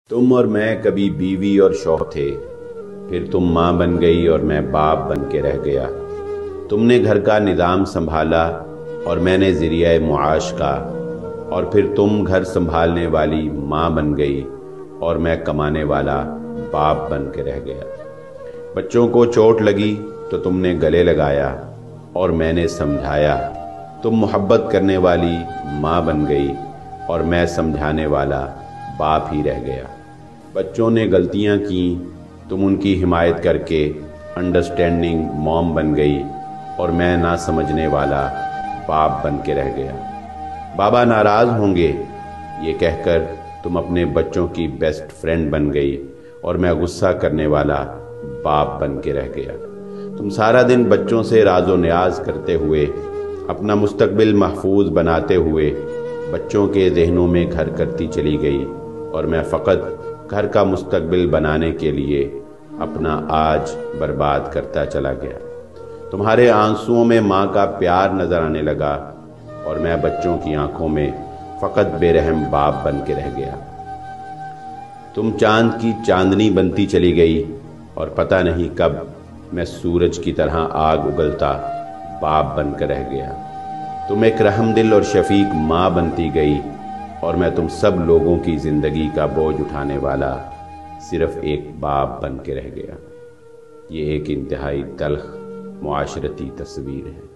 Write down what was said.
تم اور میں کبھی بیوی اور شوہر تھے، پھر تم ماں بن گئی اور میں باپ بن کے رہ گیا۔ تم نے گھر کا نظام سنبھالا اور میں نے ذریعہ معاش کا، اور پھر تم گھر سنبھالنے والی ماں بن گئی اور میں کمانے والا باپ بن کے رہ گیا۔ بچوں کو چوٹ لگی تو تم نے گلے لگایا اور میں نے سمجھایا۔ تم محبت کرنے والی ماں بن گئی اور میں سمجھانے والا باپ ہی رہ گیا۔ بچوں نے غلطیاں کیں، تم ان کی حمایت کر کے انڈرسٹینڈنگ موم بن گئی اور میں نہ سمجھنے والا باپ بن کے رہ گیا۔ بابا ناراض ہوں گے یہ کہہ کر تم اپنے بچوں کی بیسٹ فرینڈ بن گئی اور میں غصہ کرنے والا باپ بن کے رہ گیا۔ تم سارا دن بچوں سے راز و نیاز کرتے ہوئے، اپنا مستقبل محفوظ بناتے ہوئے بچوں کے ذہنوں میں گھر کرتی چلی گئی اور میں فقط گھر کا مستقبل بنانے کے لیے اپنا آج برباد کرتا چلا گیا۔ تمہارے آنسوؤں میں ماں کا پیار نظر آنے لگا اور میں بچوں کی آنکھوں میں فقط بے رحم باپ بن کے رہ گیا۔ تم چاند کی چاندنی بنتی چلی گئی اور پتہ نہیں کب میں سورج کی طرح آگ اگلتا باپ بن کر رہ گیا۔ تم ایک رحم دل اور شفیق ماں بنتی گئی اور میں تم سب لوگوں کی زندگی کا بوجھ اٹھانے والا صرف ایک باپ بن کے رہ گیا۔ یہ ایک انتہائی تلخ معاشرتی تصویر ہے۔